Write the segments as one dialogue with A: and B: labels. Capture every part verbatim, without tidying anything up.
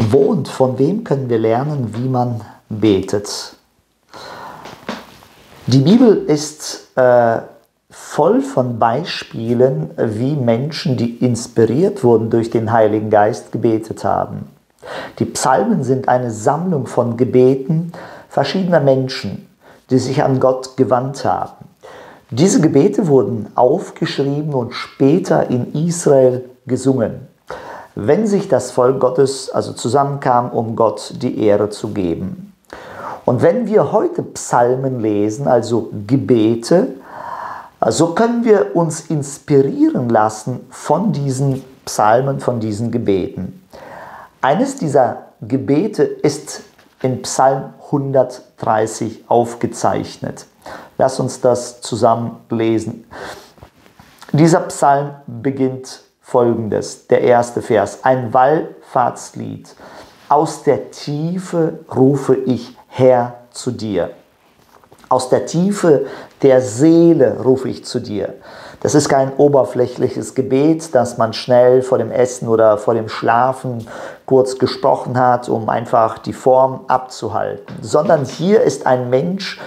A: Wo und von wem können wir lernen, wie man betet? Die Bibel ist äh, voll von Beispielen, wie Menschen, die inspiriert wurden durch den Heiligen Geist, gebetet haben. Die Psalmen sind eine Sammlung von Gebeten verschiedener Menschen, die sich an Gott gewandt haben. Diese Gebete wurden aufgeschrieben und später in Israel gesungen, wenn sich das Volk Gottes also zusammenkam, um Gott die Ehre zu geben. Und wenn wir heute Psalmen lesen, also Gebete, so können wir uns inspirieren lassen von diesen Psalmen, von diesen Gebeten. Eines dieser Gebete ist in Psalm hundertdreißig aufgezeichnet. Lass uns das zusammen lesen. Dieser Psalm beginnt folgendes, der erste Vers: Ein Wallfahrtslied. Aus der Tiefe rufe ich Herr zu dir. Aus der Tiefe der Seele rufe ich zu dir. Das ist kein oberflächliches Gebet, das man schnell vor dem Essen oder vor dem Schlafen kurz gesprochen hat, um einfach die Form abzuhalten. Sondern hier ist ein Mensch,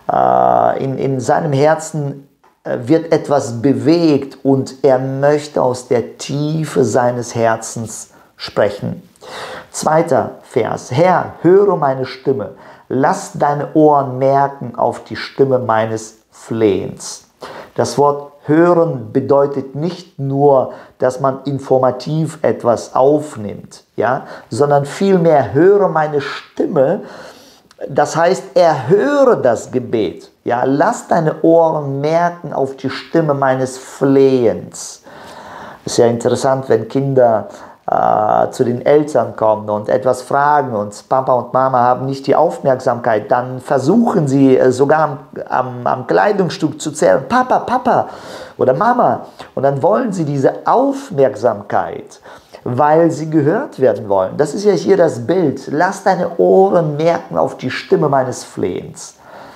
A: äh, in, in seinem Herzen äh, wird etwas bewegt und er möchte aus der Tiefe seines Herzens sprechen. Zweiter Vers: Herr, höre meine Stimme. Lass deine Ohren merken auf die Stimme meines Flehens. Das Wort hören bedeutet nicht nur, dass man informativ etwas aufnimmt, ja, sondern vielmehr höre meine Stimme. Das heißt, erhöre das Gebet. Ja, lass deine Ohren merken auf die Stimme meines Flehens. Ist ja interessant, wenn Kinder äh, zu den Eltern kommen und etwas fragen und Papa und Mama haben nicht die Aufmerksamkeit, dann versuchen sie äh, sogar am, am, am Kleidungsstück zu zählen: Papa, Papa oder Mama. Und dann wollen sie diese Aufmerksamkeit, weil sie gehört werden wollen. Das ist ja hier das Bild. Lass deine Ohren merken auf die Stimme meines Flehens.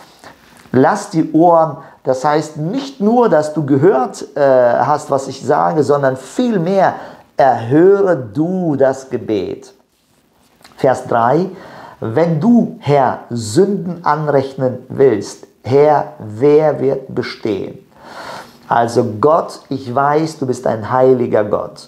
A: Lass die Ohren, das heißt nicht nur, dass du gehört äh, hast, was ich sage, sondern vielmehr erhöre du das Gebet. Vers drei: Wenn du, Herr, Sünden anrechnen willst, Herr, wer wird bestehen? Also Gott, ich weiß, du bist ein heiliger Gott.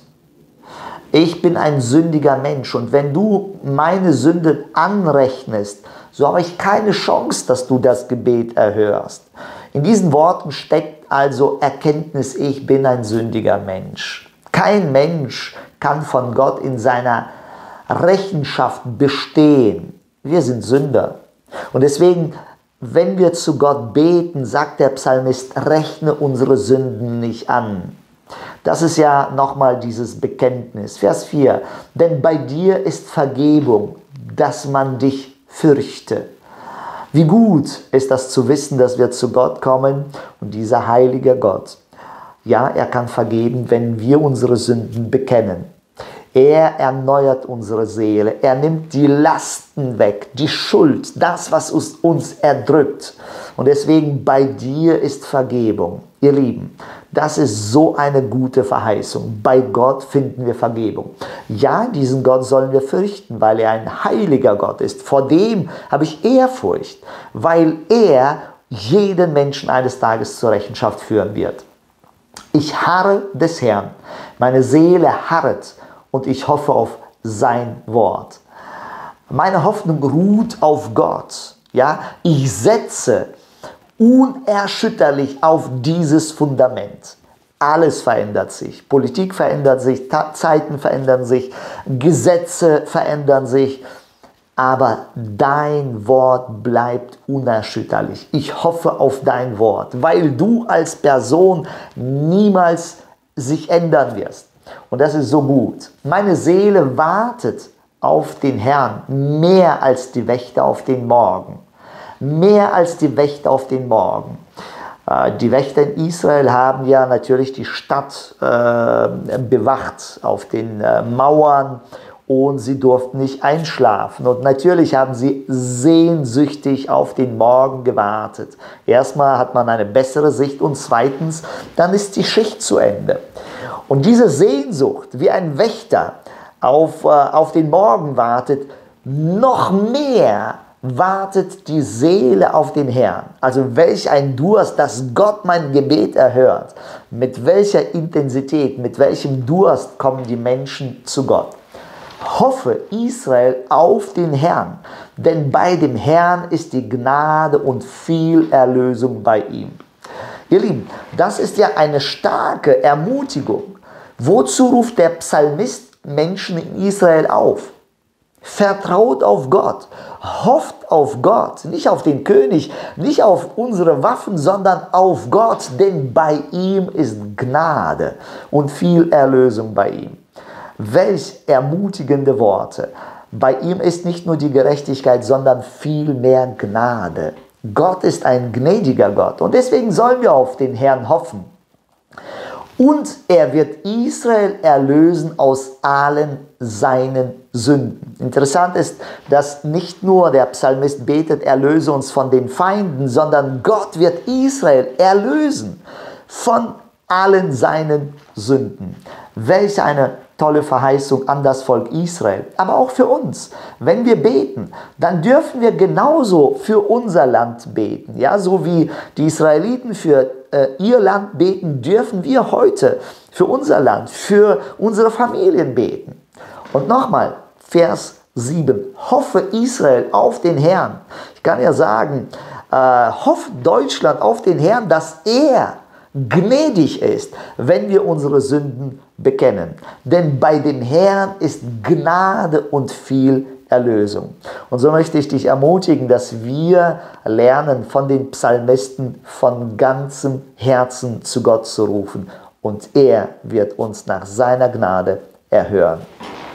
A: Ich bin ein sündiger Mensch und wenn du meine Sünden anrechnest, so habe ich keine Chance, dass du das Gebet erhörst. In diesen Worten steckt also Erkenntnis: Ich bin ein sündiger Mensch. Kein Mensch kann von Gott in seiner Rechenschaft bestehen. Wir sind Sünder. Und deswegen, wenn wir zu Gott beten, sagt der Psalmist: Rechne unsere Sünden nicht an. Das ist ja nochmal dieses Bekenntnis. Vers vier: Denn bei dir ist Vergebung, dass man dich fürchte. Wie gut ist das zu wissen, dass wir zu Gott kommen und dieser heilige Gott, ja, er kann vergeben, wenn wir unsere Sünden bekennen. Er erneuert unsere Seele, er nimmt die Lasten weg, die Schuld, das, was uns, uns erdrückt. Und deswegen, bei dir ist Vergebung. Ihr Lieben, das ist so eine gute Verheißung. Bei Gott finden wir Vergebung. Ja, diesen Gott sollen wir fürchten, weil er ein heiliger Gott ist. Vor dem habe ich Ehrfurcht, weil er jeden Menschen eines Tages zur Rechenschaft führen wird. Ich harre des Herrn, meine Seele harret und ich hoffe auf sein Wort. Meine Hoffnung ruht auf Gott. Ja? Ich setze unerschütterlich auf dieses Fundament. Alles verändert sich. Politik verändert sich, Zeiten verändern sich, Gesetze verändern sich. Aber dein Wort bleibt unerschütterlich. Ich hoffe auf dein Wort, weil du als Person niemals sich ändern wirst. Und das ist so gut. Meine Seele wartet auf den Herrn mehr als die Wächter auf den Morgen. Mehr als die Wächter auf den Morgen. Die Wächter in Israel haben ja natürlich die Stadt äh, bewacht auf den äh, Mauern und sie durften nicht einschlafen. Und natürlich haben sie sehnsüchtig auf den Morgen gewartet. Erstmal hat man eine bessere Sicht und zweitens, dann ist die Schicht zu Ende. Und diese Sehnsucht, wie ein Wächter, auf, äh, auf den Morgen wartet, noch mehr wartet die Seele auf den Herrn. Also welch ein Durst, dass Gott mein Gebet erhört. Mit welcher Intensität, mit welchem Durst kommen die Menschen zu Gott. Hoffe, Israel, auf den Herrn, denn bei dem Herrn ist die Gnade und viel Erlösung bei ihm. Ihr Lieben, das ist ja eine starke Ermutigung. Wozu ruft der Psalmist Menschen in Israel auf? Vertraut auf Gott, hofft auf Gott, nicht auf den König, nicht auf unsere Waffen, sondern auf Gott, denn bei ihm ist Gnade und viel Erlösung bei ihm. Welch ermutigende Worte. Bei ihm ist nicht nur die Gerechtigkeit, sondern viel mehr Gnade. Gott ist ein gnädiger Gott und deswegen sollen wir auf den Herrn hoffen. Und er wird Israel erlösen aus allen seinen Sünden. Interessant ist, dass nicht nur der Psalmist betet, erlöse uns von den Feinden, sondern Gott wird Israel erlösen von allen seinen Sünden. Welch eine tolle Verheißung an das Volk Israel, aber auch für uns. Wenn wir beten, dann dürfen wir genauso für unser Land beten. Ja, so wie die Israeliten für äh, ihr Land beten, dürfen wir heute für unser Land, für unsere Familien beten. Und nochmal, Vers sieben. Hoffe Israel auf den Herrn. Ich kann ja sagen, äh, hofft Deutschland auf den Herrn, dass er gnädig ist, wenn wir unsere Sünden bekennen. Denn bei dem Herrn ist Gnade und viel Erlösung. Und so möchte ich dich ermutigen, dass wir lernen, von den Psalmisten von ganzem Herzen zu Gott zu rufen. Und er wird uns nach seiner Gnade erhören.